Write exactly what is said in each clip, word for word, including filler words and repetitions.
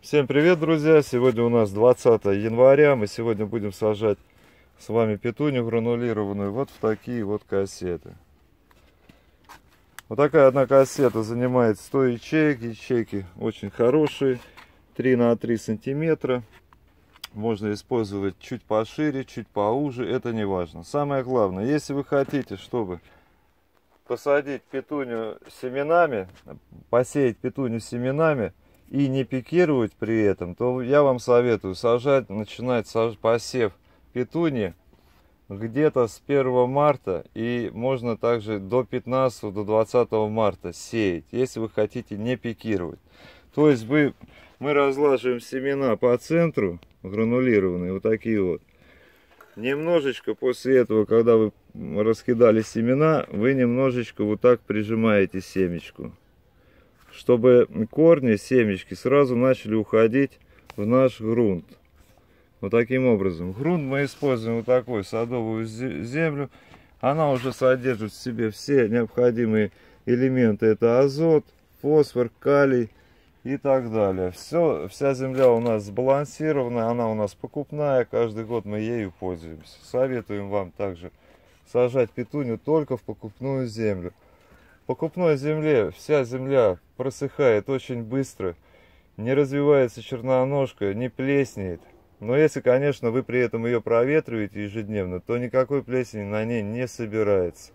Всем привет, друзья! Сегодня у нас двадцатое января. Мы сегодня будем сажать с вами петунью гранулированную вот в такие вот кассеты. Вот такая одна кассета занимает сто ячеек. Ячейки очень хорошие, три на три сантиметра. Можно использовать чуть пошире, чуть поуже, это не важно. Самое главное, если вы хотите, чтобы посадить петунью семенами, посеять петунью семенами, и не пикировать при этом, то я вам советую сажать, начинать саж... посев петуньи где-то с первого марта, и можно также до пятнадцатого, до двадцатого марта сеять, если вы хотите не пикировать. То есть вы, мы разлаживаем семена по центру, гранулированные, вот такие вот. Немножечко после этого, когда вы раскидали семена, вы немножечко вот так прижимаете семечку, чтобы корни, семечки сразу начали уходить в наш грунт. Вот таким образом. Грунт мы используем вот такой, садовую землю. Она уже содержит в себе все необходимые элементы. Это азот, фосфор, калий и так далее. Все, вся земля у нас сбалансированная, она у нас покупная. Каждый год мы ею пользуемся. Советуем вам также сажать петунью только в покупную землю. В покупной земле вся земля просыхает очень быстро, не развивается черноножка, не плеснеет. Но если, конечно, вы при этом ее проветриваете ежедневно, то никакой плесени на ней не собирается.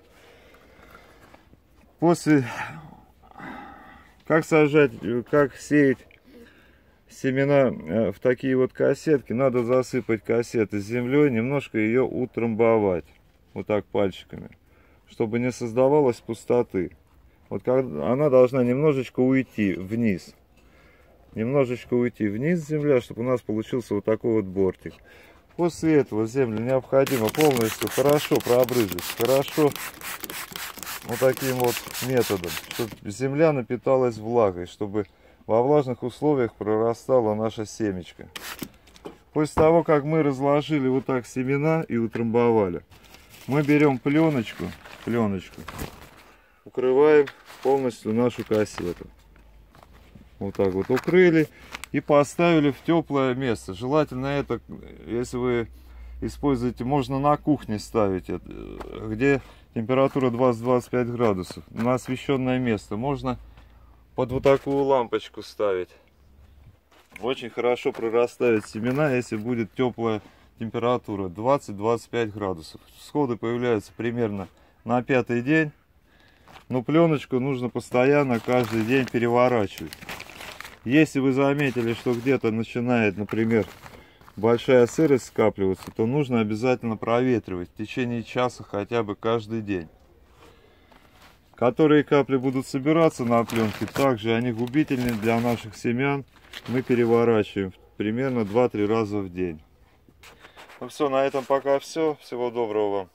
После, как сажать, как сеять семена в такие вот кассетки, надо засыпать кассеты землей, немножко ее утрамбовать, вот так пальчиками, чтобы не создавалось пустоты. Вот она должна немножечко уйти вниз. Немножечко уйти вниз земля, чтобы у нас получился вот такой вот бортик. После этого землю необходимо полностью хорошо пробрызгать. Хорошо вот таким вот методом, чтобы земля напиталась влагой, чтобы во влажных условиях прорастала наша семечко. После того, как мы разложили вот так семена и утрамбовали, мы берем пленочку, пленочку, укрываем полностью нашу кассету. Вот так вот укрыли и поставили в теплое место. Желательно это, если вы используете, можно на кухне ставить, где температура двадцать-двадцать пять градусов, на освещенное место. Можно под вот такую лампочку ставить. Очень хорошо прорастают семена, если будет теплая температура двадцать-двадцать пять градусов. Всходы появляются примерно на пятый день. Но пленочку нужно постоянно каждый день переворачивать. Если вы заметили, что где-то начинает, например, большая сырость скапливаться, то нужно обязательно проветривать в течение часа хотя бы каждый день. Которые капли будут собираться на пленке, также они губительны для наших семян. Мы переворачиваем примерно два-три раза в день. Ну все, на этом пока все. Всего доброго вам.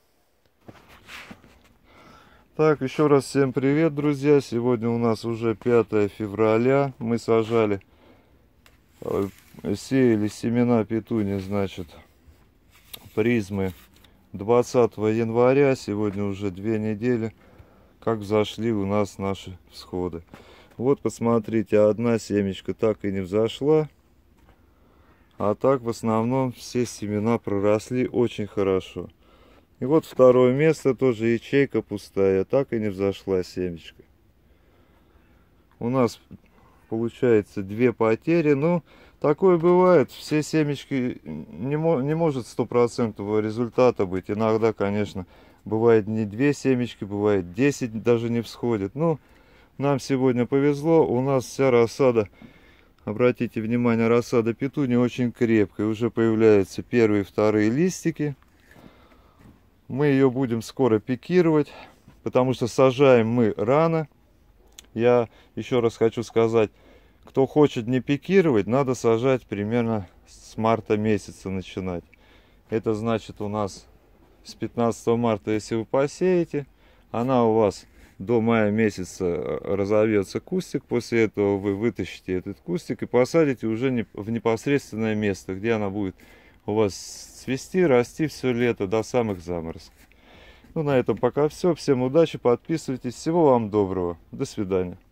Так, еще раз всем привет, друзья. Сегодня у нас уже пятое февраля. Мы сажали, сеяли семена петуньи, значит, призмы двадцатого января. Сегодня уже две недели, как взошли у нас наши всходы. Вот, посмотрите, одна семечка так и не взошла. А так, в основном, все семена проросли очень хорошо. И вот второе место, тоже ячейка пустая, так и не взошла семечка. У нас получается две потери, но такое бывает, все семечки не, мо не может стопроцентного результата быть. Иногда, конечно, бывает не две семечки, бывает десять даже не всходит. Но нам сегодня повезло, у нас вся рассада, обратите внимание, рассада петуньи очень крепкая. Уже появляются первые, вторые листики. Мы ее будем скоро пикировать, потому что сажаем мы рано. Я еще раз хочу сказать, кто хочет не пикировать, надо сажать примерно с марта месяца начинать. Это значит, у нас с пятнадцатого марта, если вы посеете, она у вас до мая месяца разовьется кустик. После этого вы вытащите этот кустик и посадите уже в непосредственное место, где она будет у вас цвести, расти все лето до самых заморозков. Ну, на этом пока все. Всем удачи, подписывайтесь. Всего вам доброго. До свидания.